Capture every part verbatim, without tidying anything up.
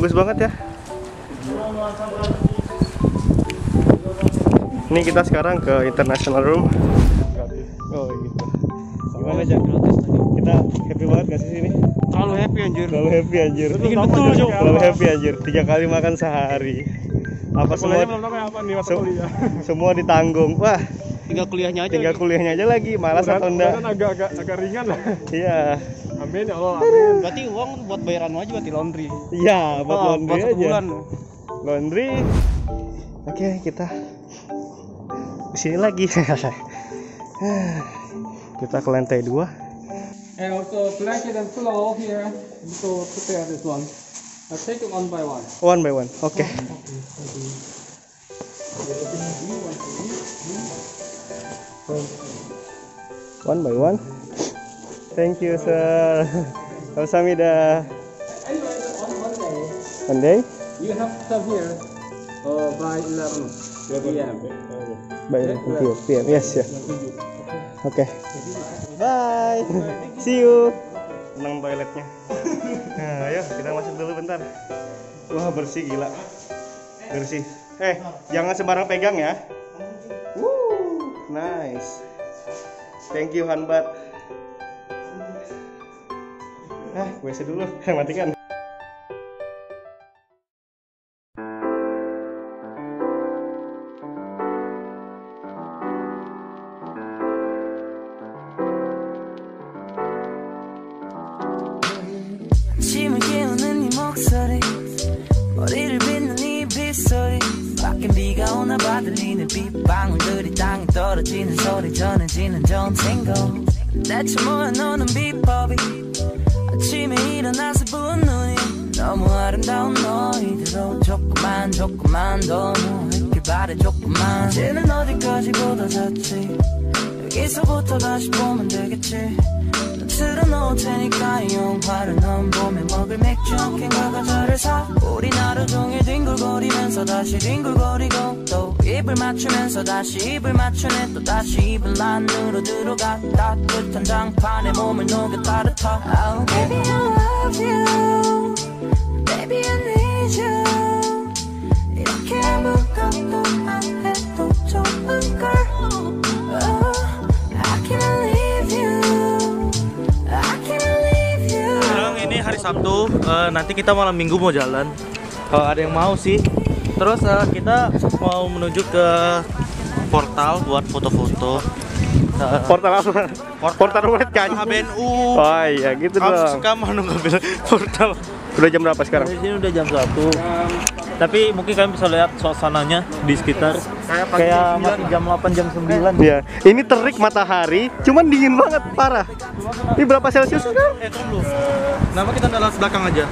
bagus banget ya. Ini kita sekarang ke international room. Oh gitu. Gimana aja? Kita happy banget gak sih sini? Terlalu happy anjir. Terlalu happy anjir. Bikin betul Jo. Terlalu happy anjir. Tiga kali makan sehari. Apa semua? Apa nih masa kuliah? Semua ditanggung. Wah. Tinggal kuliahnya aja. Tinggal kuliahnya aja lagi. Malas atau enggak? Agak-agak agak ringan lah. Iya. Amin ya Allah, amin. Berarti uang buat bayaran aja berarti laundry. Iya, buat oh, laundry buat aja. Bulan. Laundry. Oke, kita di sini lagi. Kita ke lantai dua. And also blanket and pillow here. So prepare this one. I'll take it one by one. One by one. Oke. Okay. One by one. Thank you, sir. Kamsahamnida. Anyway, on one day, One day? you have to come here uh, by eleven P M By eleven P M Yes, ya. Oke. Okay. Bye. See you. Tenang toiletnya. Nah, ayo kita masuk dulu bentar. Wah, bersih gila. Bersih. Eh, jangan sembarang pegang ya. Woo, nice. Thank you Hanbat. Ah, W C dulu. Matikan. 아침을 깨우는 네 목소리 머리를 빗는 네 빗소리 밖엔 비가 오나 봐 들리는 빗방울들이 땅에 떨어지는 소리 전해지는 전생고 대체 뭐야 너는 비법이 아침에 일어나서 부은 눈이 너무 아름다운 너희들로 조금만 조금만 더 누워있길 바래 조금만 이제는 어디까지 보다 잤지 여기서부터 다시 보면 되겠지 틀어놓을 테니까 이 영화를 넌 보며 먹을 맥주 한 캔과 과자를 사 우린 하루 종일 뒹굴거리면서 다시 뒹굴거리고 또 입을 맞추면서 다시 입을 맞추네 또 다시 입을 안으로 들어가 따뜻한 장판에 몸을 녹여 따뜻하 Oh baby I love you Baby I need you 이렇게 아무것도 안 해도 좋은 걸 oh, I can't leave you Sekarang ini hari Sabtu, uh, nanti kita malam Minggu mau jalan. Kalau ada yang mau sih. Terus uh, kita mau menuju ke portal buat foto-foto. Uh, Portal apa? Portal, Portal web kan? H B N U. Oh iya gitu Kamu dong. kamu nggak bilang portal. Udah jam berapa sekarang? Di sini udah jam satu. Tapi mungkin kalian bisa lihat suasananya di sekitar kayak masih jam delapan jam sembilan. Iya. Ini terik matahari, cuman dingin banget parah. Ini berapa Celcius sekarang? Eh, tunggu dulu. Kenapa kita nggak lihat belakang aja?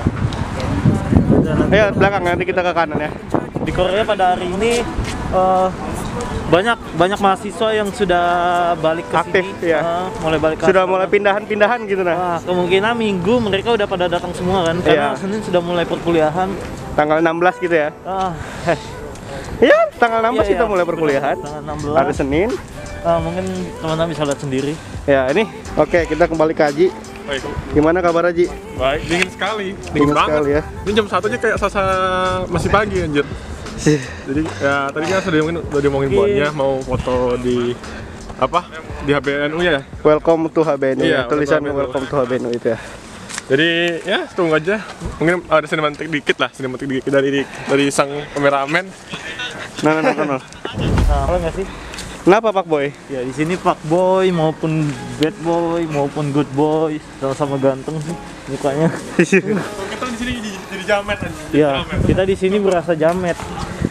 Ayo belakang nanti kita ke kanan ya. Di Korea pada hari ini uh, banyak banyak mahasiswa yang sudah balik ke Aktif, sini, ya. uh, mulai balik ke Sudah asrama. mulai pindahan-pindahan gitu nah. Nah, kemungkinan Minggu mereka udah pada datang semua kan, karena Iya. Senin sudah mulai perkuliahan. Tanggal enam belas gitu ya. Ah, Iya, tanggal enam belas iya, kita iya, mulai perkuliahan. Tanggal enam belas. Hari Senin. Ah, mungkin teman-teman bisa lihat sendiri. Ya, ini. Oke, kita kembali ke Haji. Baik. Gimana kabar Haji? Baik, dingin sekali. Dingin, Dingin banget. sekali ya. Ini jam satu aja kayak sasa masih pagi anjir. Jadi ya tadi kan sudah diomongin, udah diomongin buatnya mau foto di apa? Di H B N U ya. Welcome to H B N U. Iya, Ya. Tulisan welcome to welcome to H B N U itu ya. Jadi ya tunggu aja. Mungkin ada sinematik dikit lah, sinematik dikit dari dari sang kameramen. Nah, nah, nah, nah. nah. Nah, apa nggak sih? Kenapa Pak Boy? Ya di sini Pak Boy maupun Bad Boy maupun Good Boy sama-sama ganteng sih mukanya. Kita di sini jadi, jadi jamet aja. Iya, kita di sini berasa jamet.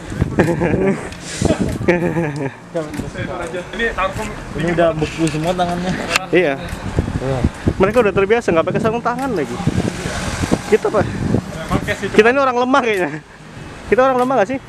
Ini tarkom Ini udah beku semua tangannya. Iya. Iya. Mereka udah terbiasa nggak pakai sarung tangan lagi. Kita Pak. pakai sih. Kita ini orang lemah kayaknya. Kita orang lemah nggak sih?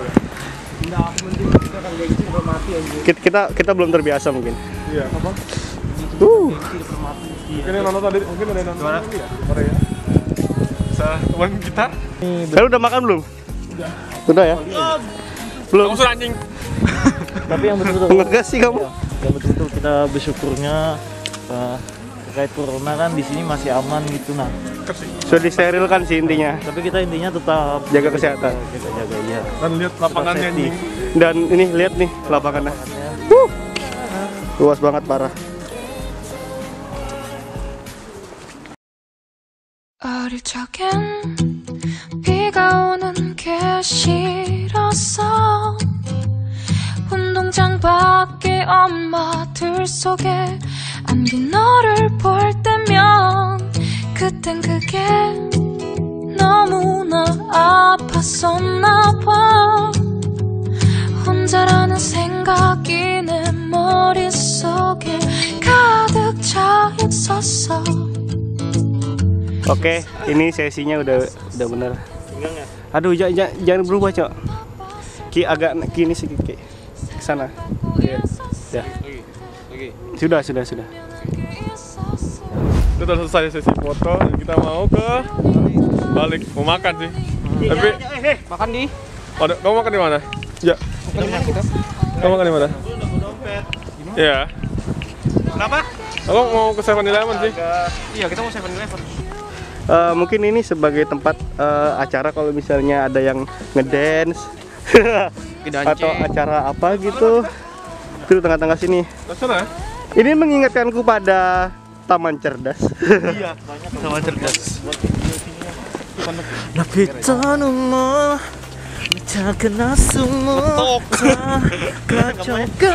Kita, kita kita belum terbiasa mungkin. Iya. Apa? Uh. Mungkin yang nonton tadi, mungkin ada yang nonton tadi ya. Korea. Bisa teman kita. Kalian udah makan belum? Udah. Udah ya? Belum. Kamu sudah anjing. Tapi yang betul-betul Ngegas sih kamu. yang betul-betul kita bersyukurnya uh, terkait corona kan di sini masih aman gitu nah. Sudah disterilkan sih intinya. Tapi kita intinya tetap Jaga kesehatan. jaga-jaga ya. Dan lihat lapangannya safety. anjing. Dan ini lihat nih lapangannya. Wuh. Luas banget parah. 어릴 적엔 비가 오는 게 싫었어 운동장 밖에 엄마들 속에 안긴 너를 볼 때면 그땐 그게 너무나 아팠었나 봐 혼자라는 생각이 내 머릿속에 가득 차 있었어 Oke, ini sesinya udah udah bener. Aduh, jangan, jangan, jangan berubah, Cok. Ki agak kini sih, Ki. Ke sana. Iya. Ya. Sudah, sudah, sudah. Itu udah selesai sesi foto dan kita mau ke balik mau makan sih. Tapi Makan di. ada kamu makan di mana? Ya. Kamu makan di mana? Iya. Kenapa? Aku mau ke seven eleven sih. Iya, kita mau seven eleven. Uh, mungkin ini sebagai tempat uh, acara kalau misalnya ada yang ngedance atau acara apa gitu. Itu di tengah-tengah sini. Sana. Ini mengingatkanku pada Taman Cerdas. Iya, Taman Cerdas. Napitan mo 작은 아숨을 가져가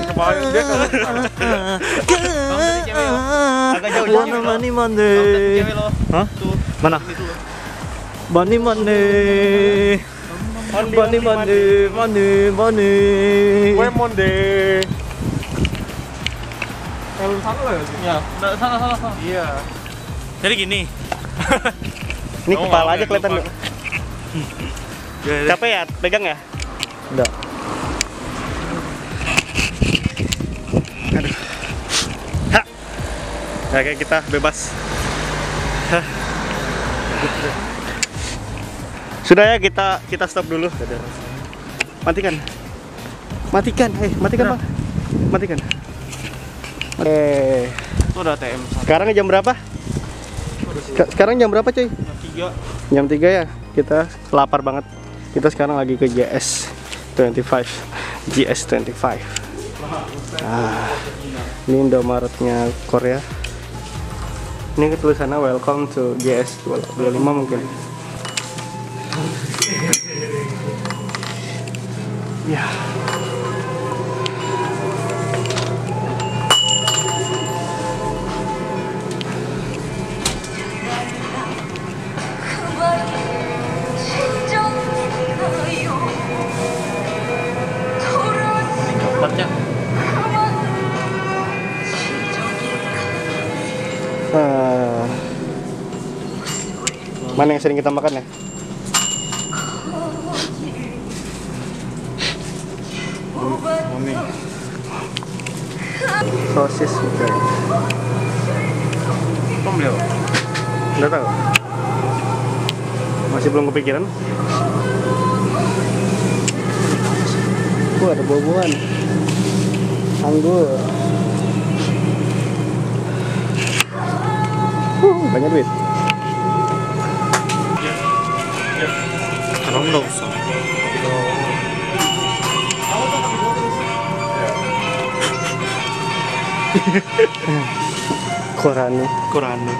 Warna mani mani Hah? Mana? Mani mani Mani mani Mani mani Kue monde. Kalau sana lah ya sih. Ya, sana sana sana. Iya. Jadi gini Ini Oh, kepala oke, aja kelihatan. lupa. Capek ya? Pegang ya? Enggak. Aduh. Ha. Oke, kita bebas. Hah. Sudah ya, kita kita stop dulu. Matikan. Matikan, hei, matikan, Bang. Matikan. Eh, Itu ada T M sekarang jam berapa? Sek- Sekarang jam berapa, cuy? tiga. Jam tiga ya. Kita lapar banget. Kita sekarang lagi ke G S dua puluh lima. G S dua puluh lima. Ah, ini Indomaretnya Korea. Ini tulisannya welcome to G S dua puluh lima mungkin. Ya. Tempatnya Ah. Mana yang sering kita makan ya? Sosis bukan? Tom beliau. Nggak tahu. Masih belum kepikiran. Wah, ada buah-buahan. Anggur. Uh, banyak duit. Kalau nggak usah. Koranu. Koranu.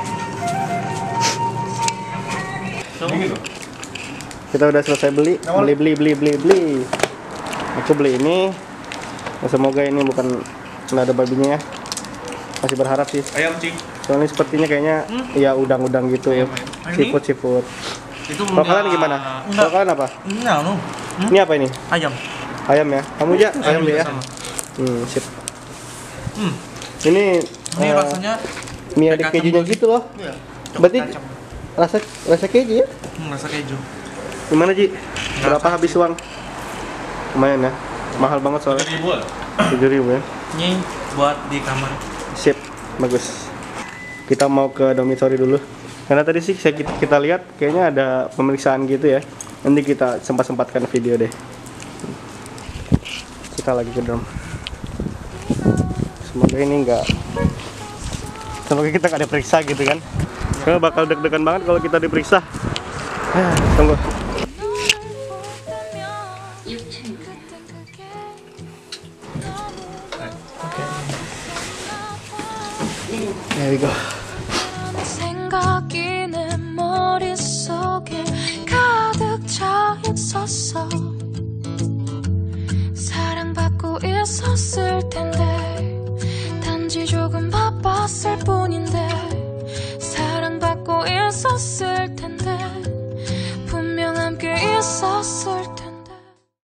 Kita udah selesai beli, beli, beli, beli, beli, beli. Aku beli ini. Semoga ini bukan nggak ada babinya ya. Masih berharap sih. Ayam cing. Soalnya sepertinya kayaknya ya udang-udang gitu ya. Seafood, seafood. Itu Kalau kalian gimana? Kalau kalian apa? Enggak, no. Ini apa ini? Ayam. Ayam ya? Kamu ya? Ayam juga dia ya? sama. Hmm, sip. Hmm. Ini, Ini eh, rasanya mie ada kayak kejunya kacang gitu loh. Iya. Berarti Kacang. rasa rasa keju ya? Hmm, rasa keju. Gimana Ji? Berapa habis uang? Lumayan ya? Mahal banget soalnya. tujuh ribu ya? Ini buat di kamar. Sip, bagus. Kita mau ke dormitory dulu. Karena tadi sih saya kita, kita lihat kayaknya ada pemeriksaan gitu ya. Nanti kita sempat-sempatkan video deh. Kita lagi ke dorm. Semoga ini enggak semoga kita nggak diperiksa gitu kan. Karena bakal deg-degan banget kalau kita diperiksa. Ah, tunggu. There we go. 생각이 내 머릿속에 가득 차 있었어. 사랑받고 있었을 텐데 단지 조금 바빴을 뿐인데 사랑받고 있었을 텐데 분명 함께 있었